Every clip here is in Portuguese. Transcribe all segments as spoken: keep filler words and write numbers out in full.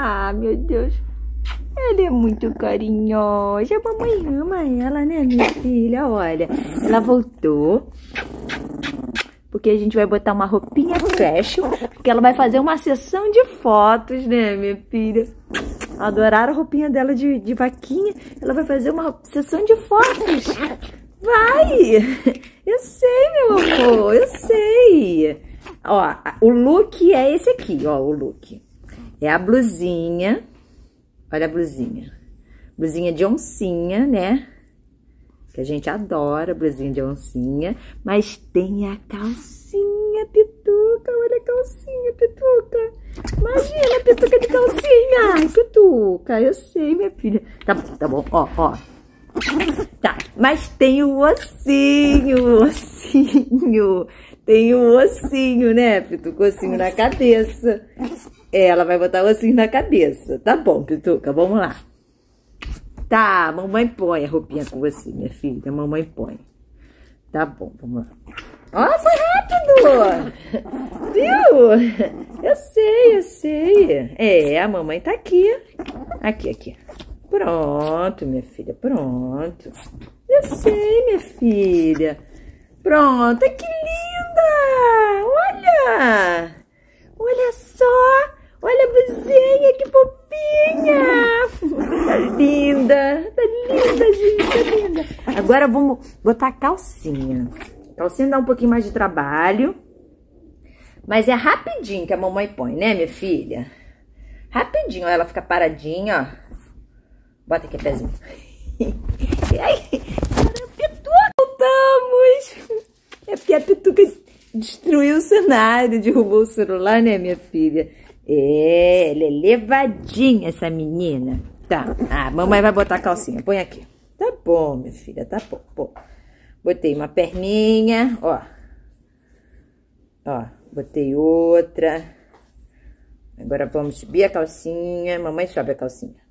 Ah, meu Deus. Ela é muito carinhosa. A mamãe ama ela, né, minha filha? Olha, ela voltou. Porque a gente vai botar uma roupinha fashion. Porque ela vai fazer uma sessão de fotos, né, minha filha? Adoraram a roupinha dela de, de vaquinha. Ela vai fazer uma sessão de fotos. Vai! Eu sei, meu amor, eu sei. Ó, o look é esse aqui, ó, o look. É a blusinha. Olha a blusinha. Blusinha de oncinha, né? Que a gente adora blusinha de oncinha. Mas tem a calcinha, Pituca. Olha a calcinha, Pituca. Imagina a Pituca de calcinha. Ai, Pituca, eu sei, minha filha. Tá bom, tá bom, ó, ó. Tá, mas tem o ossinho, o ossinho. Tem o ossinho, né, Pituca? O ossinho na cabeça. É, ela vai botar o ossinho na cabeça. Tá bom, Pituca, vamos lá. Tá, mamãe põe a roupinha com você, minha filha. Mamãe põe. Tá bom, vamos lá. Ó, foi rápido! Viu? Eu sei, eu sei. É, a mamãe tá aqui. Aqui, aqui. Pronto, minha filha, pronto. Eu sei, minha filha. Pronto, que linda! Olha! Olha só! Olha a blusinha, que fofinha! Tá linda! Tá linda, gente, tá linda! Agora vamos botar a calcinha. A calcinha dá um pouquinho mais de trabalho. Mas é rapidinho que a mamãe põe, né, minha filha? Rapidinho, ó, ela fica paradinha, ó. Bota aqui a pezinho. E aí, Pituca, voltamos! É porque a Pituca destruiu o cenário, derrubou o celular, né, minha filha? É, ela é levadinha, essa menina. Tá, ah, mamãe vai botar a calcinha, põe aqui. Tá bom, minha filha, tá bom. Bom. Botei uma perninha, ó. Ó, botei outra. Agora vamos subir a calcinha. Mamãe sobe a calcinha.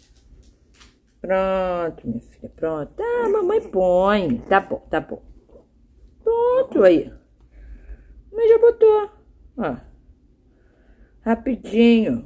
Pronto, minha filha, pronto. Ah, mamãe põe. Tá bom, tá bom. Pronto, aí. Mas já botou. Ó. Rapidinho.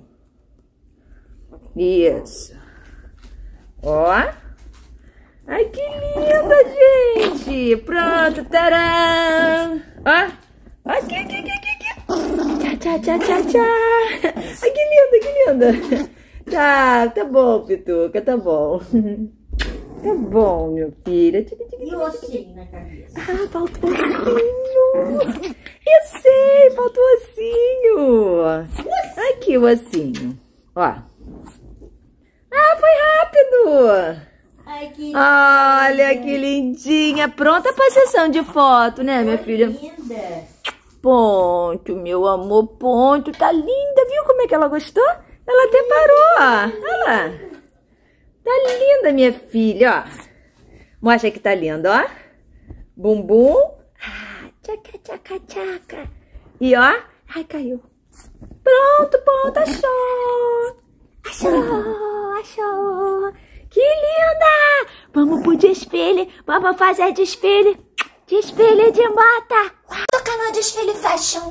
Isso. Ó. Ai, que linda, gente. Pronto, tcharam. Ó. Aqui, aqui, aqui, aqui, aqui. Tchá, tchá, tchá, tchá, tchá. Ai, que linda, que linda. Tá, tá bom, Pituca, tá bom. Tá bom, meu filho. E o ossinho na cabeça? Ah, faltou o ossinho. Eu sei, faltou o ossinho. Aqui o ossinho. Ó. Ah, foi rápido. Ai, que Olha linda. que lindinha. Pronta pra sessão de foto, né, minha filha? Linda. Ponto, meu amor, ponto. Tá linda, viu como é que ela gostou? Ela até parou, ó. Olha lá. Tá linda, minha filha, ó. Mostra que tá linda, ó. Bumbum. Ah, tchaca, tchaca, tchaca. E ó. Ai, caiu. Pronto, pronto, achou. Achou, achou. Que linda. Vamos pro desfile. Vamos fazer desfile. Desfile de moda. No canal Desfile Fashion.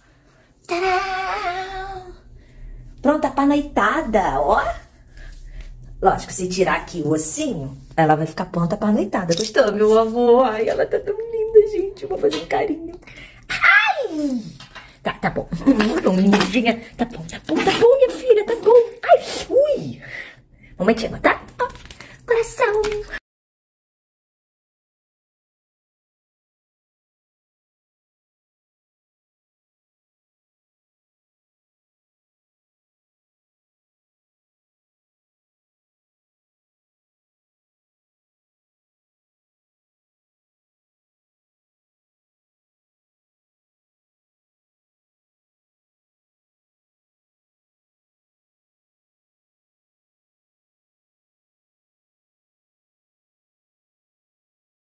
Tcharam. Pronta pra noitada, ó. Lógico, se tirar aqui o ossinho, ela vai ficar pronta pra noitada. Gostou, meu amor? Ai, ela tá tão linda, gente. Vou fazer um carinho. Ai! Tá, tá bom. Tão lindinha. Tá bom, tá bom, tá bom, minha filha, tá bom. Ai, ui. Mamãe te ama, tá?